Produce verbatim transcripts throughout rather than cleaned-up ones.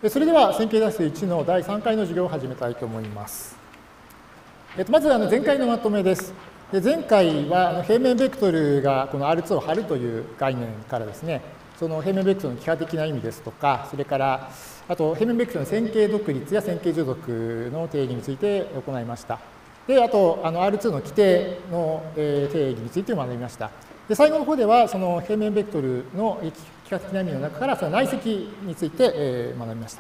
それでは線形代数いちのだいさんかいの授業を始めたいと思います。えっと、まずあの前回のまとめです。で前回は平面ベクトルがこの アールツー を張るという概念からですね、その平面ベクトルの幾何的な意味ですとか、それからあと平面ベクトルの線形独立や線形従属の定義について行いました。で、あとあの アールツー の規定の定義について学びました。で最後の方ではその平面ベクトルの幾何的な意味の中からその内積について学びました。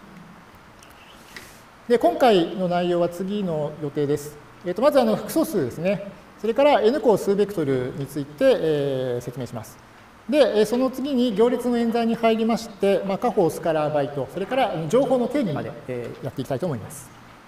で今回の内容は次の予定です。えー、とまずあの複素数ですね。それから N 項数ベクトルについて、えー、説明します。で、その次に行列の演算に入りまして、まあ、加法スカラーバイト、それから情報の定義まで、えー、やっていきたいと思います。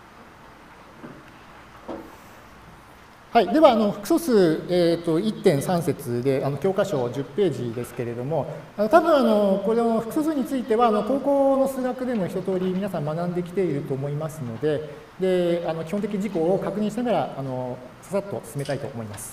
はい、ではあの複素数、えー、と いってんさん 節であの教科書じゅっページですけれども、あの多分あのこれの複素数についてはあの高校の数学でも一通り皆さん学んできていると思いますので、であの基本的事項を確認しながらあのささっと進めたいと思います。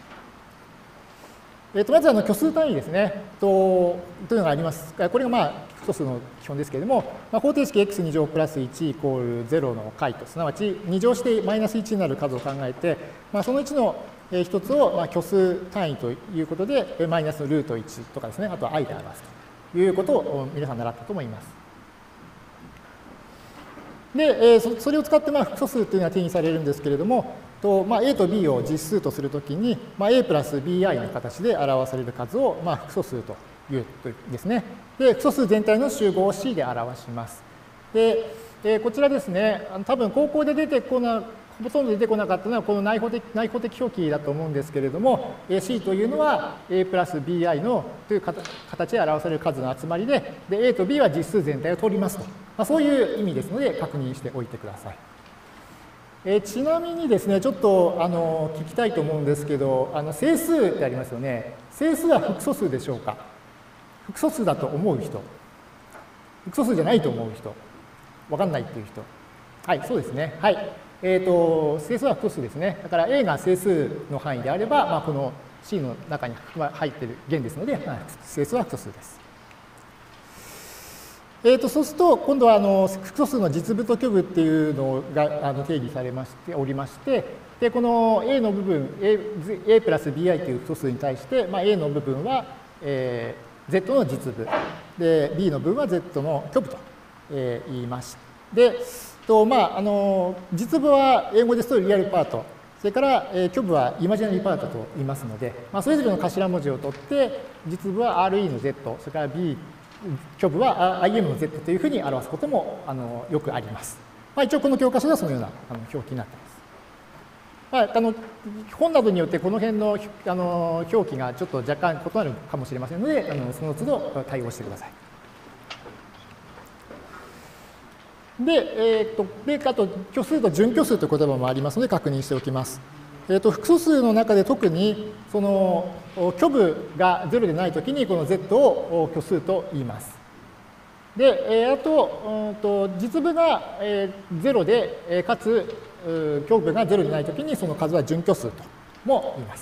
えー、とまずあの虚数単位ですねと、というのがあります。これがまあ複素数の基本ですけれども、まあ、方程式 エックスに 乗プラスいちイコールゼロの解と、すなわちに乗してマイナスいちになる数を考えて、まあ、そのいちの一つをまあ虚数単位ということで、マイナスのルートいちとかですね、あとは i で表すということを皆さん習ったと思います。で、それを使ってまあ複素数というのは定義されるんですけれども、とまあ、A と B を実数とするときに、まあ、A プラス ビーアイ の形で表される数をまあ複素数というですね。で、複素数全体の集合を C で表します。で、えー、こちらですね、多分高校で出てこな、ほとんど出てこなかったのはこの内包的、内包的表記だと思うんですけれども、C というのは A プラス ビーアイ のという形で表される数の集まりで、で A と B は実数全体を取りますと。まあ、そういう意味ですので確認しておいてください。えー、ちなみにですね、ちょっとあの聞きたいと思うんですけど、あの整数ってありますよね。整数は複素数でしょうか？複素数だと思う人、複素数じゃないと思う人、わかんないっていう人。はい、そうですね。はい。えっと、整数は複素数ですね。だから A が整数の範囲であれば、まあ、この C の中に入っている弦ですので、まあ、整数は複素数です。えー、とそうすると、今度はあの複素数の実部と虚部っていうのがあの定義されましておりまして、でこの A の部分、A, A プラス ビーアイ という複素数に対して、まあ、A の部分は、えー、Z の実部、で B の部分は Z の虚部と、えー、言いまして、とまあ、あの実部は英語ですとリアルパート、それから、えー、虚部はイマジナリーパートと言いますので、まあ、それぞれの頭文字を取って、実部は アールイー の Z、それから B、虚部は アイエム の Z というふうに表すこともあのよくあります。まあ、一応この教科書ではそのようなあの表記になっています。まあ、あの本などによってこの辺のあの表記がちょっと若干異なるかもしれませんので、あのその都度対応してください。で、えー、とであと虚数と準虚数という言葉もありますので確認しておきます。えー、と複素数の中で特にその虚部がゼロでないときにこの Z を虚数と言います。で、えー、あと、うんと実部が、えー、ゼロで、えー、かつ虚部がゼロでないときにその数は準虚数とも言います。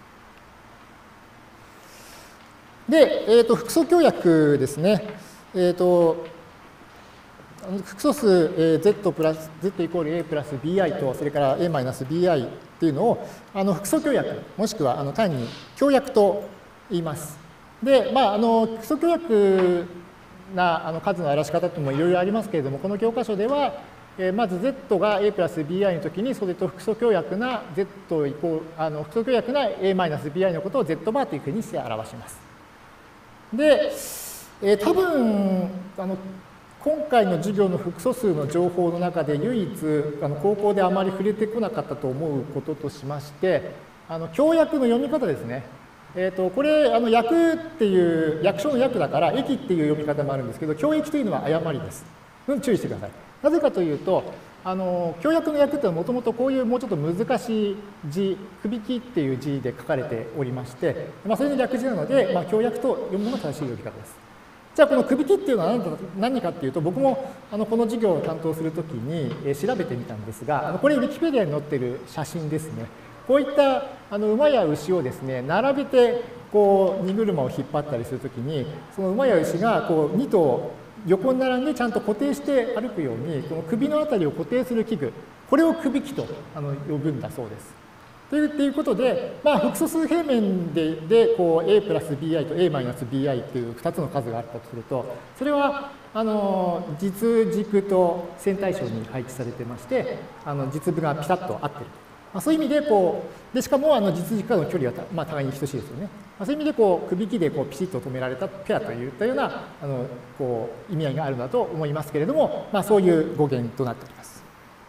で、えー、と複素協約ですね。えー、と複素数、えー、Z プラス Z イコール A プラス ビーアイ とそれから A マイナス ビーアイ っていうのをあの複素協約もしくはあの単に協約と言います。で、まあ、あの複素協約なあの数の表し方というのもいろいろありますけれども、この教科書では、えー、まず Z が A プラス ビーアイ のときにそれと複素協約な Z イコールあの複素協約な A マイナス ビーアイ のことを Z バーというふうにして表します。で、えー、多分あの今回の授業の複素数の情報の中で唯一あの高校であまり触れてこなかったと思うこととしまして、あの協約の読み方ですね。えー、とこれあの訳っていう訳書の訳だから駅っていう読み方もあるんですけど、協駅というのは誤りです。注意してください。なぜかというと、あの協約の訳っていうのはもともとこういうもうちょっと難しい字、くびきっていう字で書かれておりまして、まあ、それの略字なので、まあ、協約と読むのが正しい読み方です。じゃあこのくびきっていうのは何かっていうと、僕もあのこの授業を担当するときに調べてみたんですが、これウィキペディアに載っている写真ですね。こういったあの馬や牛をですね、並べてこう荷車を引っ張ったりするときに、その馬や牛がこうに頭横に並んでちゃんと固定して歩くように、この首のあたりを固定する器具、これを首器とあの呼ぶんだそうです。というということで、まあ、複素数平面で、でこう A プラス ビーアイ と A マイナス ビーアイ というふたつの数があったとすると、それはあの実軸と線対称に配置されてまして、あの実部がピタッと合っている。まあ、そういう意味でこう、でしかもあの実軸からの距離は、まあ、互いに等しいですよね。まあ、そういう意味でこう首木でこうピシッと止められたペアといったようなあのこう意味合いがあるんだと思いますけれども、まあ、そういう語源となっております。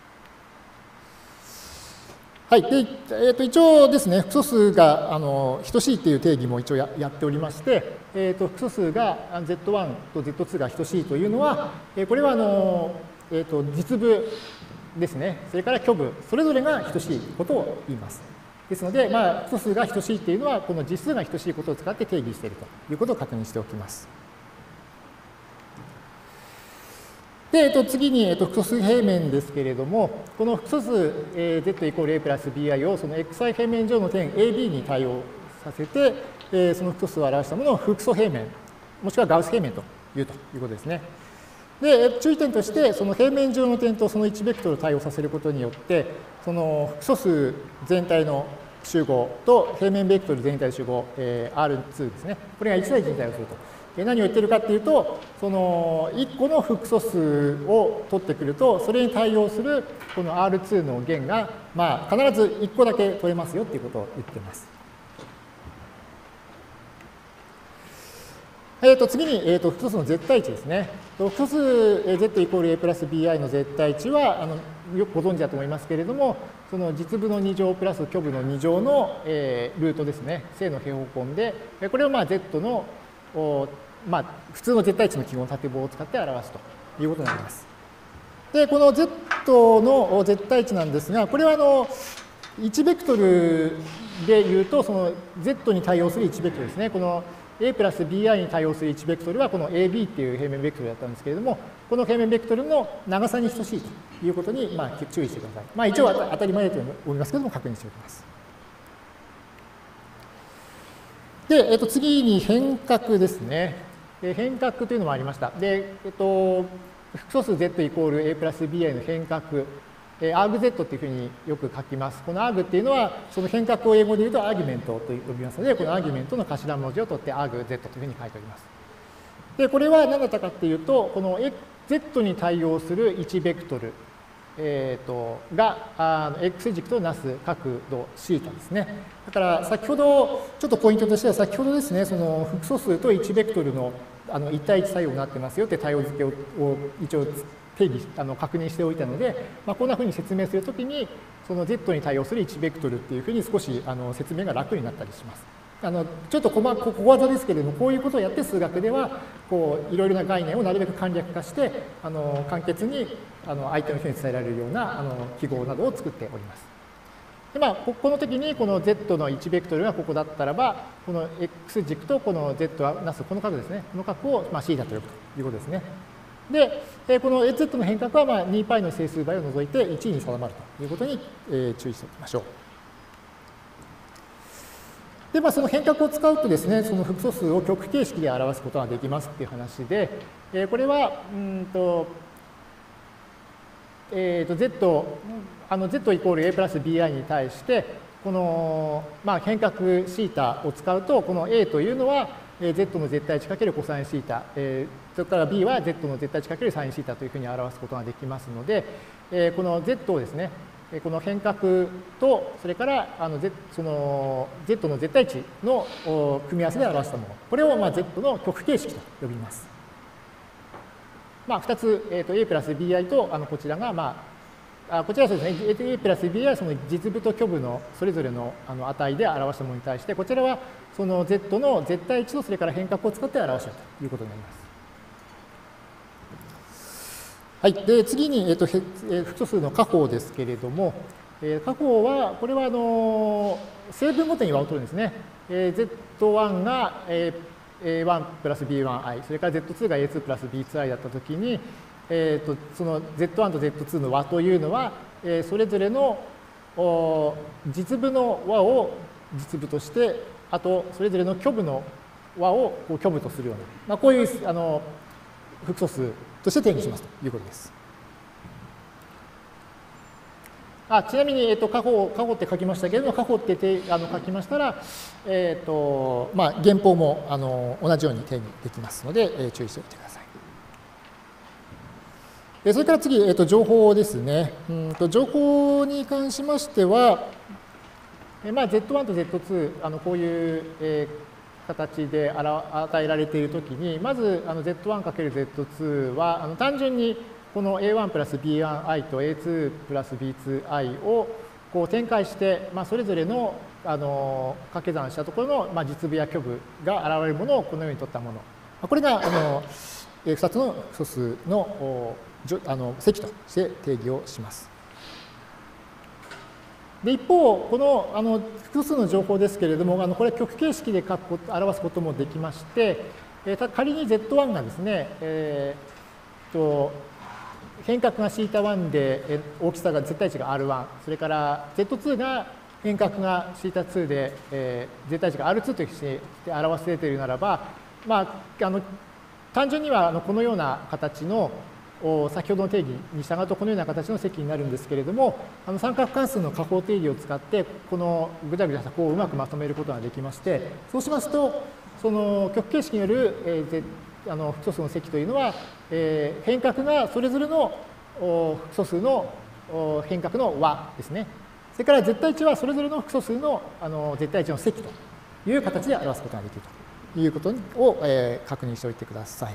はい。で、えー、と一応ですね、複素数があの等しいという定義も一応 や, やっておりまして、えー、と複素数が ゼットワン と ゼットツー が等しいというのは、えー、これはあの、えー、と実部ですね、それから虚部、それぞれが等しいことを言います。ですので、まあ、複素数が等しいというのは、この実数が等しいことを使って定義しているということを確認しておきます。で、えっと、次に、えっと、複素数平面ですけれども、この複素数、えー、z イコール a プラス bi をその xi 平面上の点 エービー に対応させて、えー、その複素数を表したものを複素平面、もしくはガウス平面というということですね。で、注意点として、その平面上の点とそのいちベクトルを対応させることによって、その複素数全体の集合と平面ベクトル全体集合、えー、アールツー ですね。これがいち対いちに対応すると。何を言ってるかっていうと、そのいっこの複素数を取ってくると、それに対応するこの アールツー の弦が、まあ、必ずいっこだけ取れますよっていうことを言っています。えー、と次に、えー、と複素数の絶対値ですね。複素数 z イコール a プラス bi の絶対値はあのよくご存知だと思いますけれども、その実部のに乗プラス虚部のに乗の、えー、ルートですね、正の平方根で、これをまあ z のまあ、普通の絶対値の記号の縦棒を使って表すということになります。で、この z の絶対値なんですが、これはあのいちベクトルで言うと、その z に対応するいちベクトルですね。この a プラス bi に対応するいちベクトルはこの エービー っていう平面ベクトルだったんですけれども、この平面ベクトルの長さに等しいということに、まあ、注意してください。まあ、一応当たり前だと思いますけれども、確認しておきます。で、えっと、次に変角ですね。で変角というのもありました。で、えっと、複素数 z イコール a プラス bi の変角、えー、アーグゼット っていうふうによく書きます。この アーグ っていうのは、その変角を英語で言うとアーギュメントと呼びますので、このアーギュメントの頭文字を取って アーグゼット というふうに書いております。で、これは何だったかっていうと、この z に対応するいちベクトル、えー、とがあの x 軸となす角度 θ ですね。だから先ほど、ちょっとポイントとしては先ほどですね、その複素数といちベクトルのあのいち対いち作用になってますよって対応付けを一応定義あの確認しておいたので、まあ、こんなふうに説明するときに、その z に対応するいちベクトルっていうふうに少しあの説明が楽になったりします。あのちょっと小小技ですけれども、こういうことをやって数学ではこういろいろな概念をなるべく簡略化してあの簡潔にあの相手の人に伝えられるようなあの記号などを作っております。でまあ、この時にこの z のいちベクトルがここだったらば、この x 軸とこの z はなすこの角ですね、この角をまあ θ と呼ぶということですね。で、この z の変角はまあ にパイ の整数倍を除いていちに定まるということに注意しておきましょう。で、まあ、その変角を使うとですね、その複素数を極形式で表すことができますっていう話で、えー、これは、うんと、えー、と z、あの z イコール a プラス bi に対して、この、まあ、変角 θ を使うと、この a というのは、z の絶対値かけるコサイン θ、えー、それから b は z の絶対値かけるサイン θ というふうに表すことができますので、えー、この z をですね、この変角と、それからあの Z, その z の絶対値の組み合わせで表したもの。これをまあ z の極形式と呼びます。まあ、ふたつ、えー、と a プラス bi と、あのこちらが、まあ、あこちらはそうですね、a プラス bi はその実部と虚部のそれぞれのあの値で表したものに対して、こちらはその z の絶対値とそれから変角を使って表したということになります。はい、で次に、えーとえー、複素数の加法ですけれども、えー、加法は、これはあの成分ごとに和を取るんですね。えー、ゼットワン が、えー、エーワン プラス ビーワンアイ、それから ゼットツー が エーツー プラス ビーツーアイ だったときに、えーと、その ゼットワン と ゼットツー の和というのは、えー、それぞれのお実部の和を実部として、あとそれぞれの虚部の和をこう虚部とするような、まあ、こういうあの複素数として定義しますということです。あちなみに、えっと、過去、過去って書きましたけれども、過去っててあの書きましたら、えっと、まあ、原法もあの同じように定義できますので、えー、注意しておいてください。えそれから次、えっと、情報ですね。うんと情報に関しましては、えまあ、ゼットワン と ゼットツー、あのこういう、えー、形で与えられているときに、まずあの ゼットワンかけるゼットツー はあの単純にこの エーワン プラス ビーワンアイ と エーツー プラス ビーツーアイ をこう展開して、まあ、それぞれのあの掛け算したところの、まあ、実部や虚部が現れるものをこのように取ったもの。これがあのふたつの素数のあの積として定義をします。で一方、このあの複数の情報ですけれども、あのこれは極形式で書くこと表すこともできまして、えー、仮に ゼットワン がですね、えー、と変革が シータワン で大きさが絶対値が アールワン、それから ゼットツー が変革が シータツー で、えー、絶対値が アールツー として表せているならば、まあ、あの単純にはあのこのような形の先ほどの定義に従うとこのような形の積になるんですけれども、あの三角関数の加法定義を使ってこのぐちゃぐちゃした項をうまくまとめることができまして、そうしますとその極形式による、えー、あの複素数の積というのは、えー、変革がそれぞれの複素数の変革の和ですね。それから絶対値はそれぞれの複素数の、あの絶対値の積という形で表すことができるということを、えー、確認しておいてください。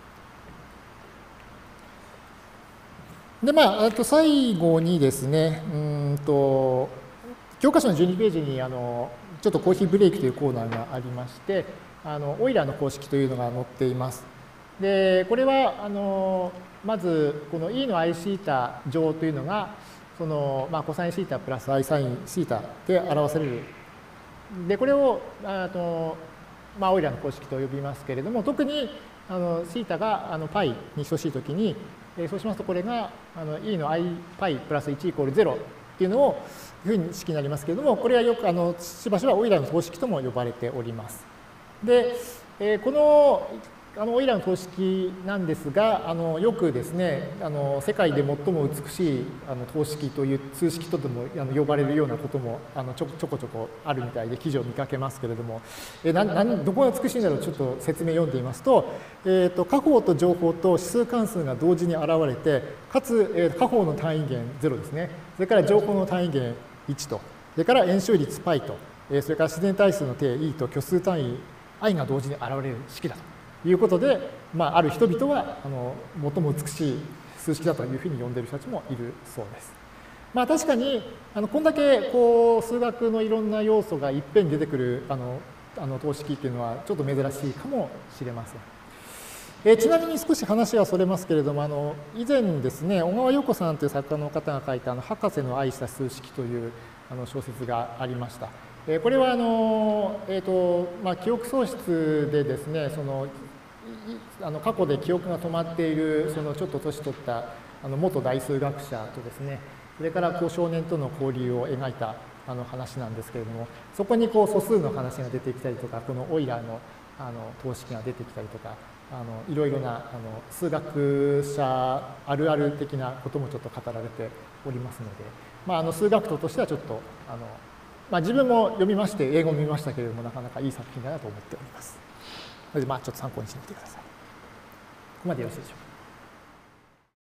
で、まあ、あと最後にですね、うんと、教科書のじゅうにページに、あの、ちょっとコーヒーブレイクというコーナーがありまして、あの、オイラーの公式というのが載っています。で、これは、あの、まず、この E の I シータ乗というのが、その、まあ、コサインシータプラス I サインシータで表される。で、これを、あの、まあ、オイラーの公式と呼びますけれども、特に、あの、シータが、あの、π に等しいときに、えー、そうしますと、これがあの E の iπ プラスいちイコールゼロっていうのをいうふうに式になりますけれども、これはよくあのしばしばオイラーの等式とも呼ばれております。で、えー、このあのオイラーの等式なんですが、あのよくですね、あの世界で最も美しいあの等式という数式とでもあの呼ばれるようなこともあのちょちょこちょこあるみたいで記事を見かけますけれども、えななどこが美しいんだろう、ちょっと説明読んでみますと、えー、と下方と上方と指数関数が同時に現れて、かつ、えー、下方の単位元ゼロですね、それから上方の単位元いちと、それから円周率 π と、えー、それから自然対数の定 E と虚数単位 i が同時に現れる式だということで、まあ、ある人々はあの最も美しい数式だというふうに呼んでいる人たちもいるそうです。まあ、確かにあのこんだけこう数学のいろんな要素がいっぺんに出てくるあのあの等式っていうのはちょっと珍しいかもしれません。えー、ちなみに少し話はそれますけれども、あの以前ですね、小川陽子さんという作家の方が書いたあの博士の愛した数式というあの小説がありました。えー、これはあの、えーとまあ、記憶喪失でですね、そのあの過去で記憶が止まっているそのちょっと年取ったあの元大数学者とですね、それからこう少年との交流を描いたあの話なんですけれども、そこにこう素数の話が出てきたりとか、このオイラーのあの等式が出てきたりとか、あのいろいろなあの数学者あるある的なこともちょっと語られておりますので、まあ、あの数学徒としてはちょっとあの、まあ、自分も読みまして英語を見ましたけれども、なかなかいい作品だなと思っております。それでまあちょっと参考にしてみてください。ここまでよろしいでしょうか。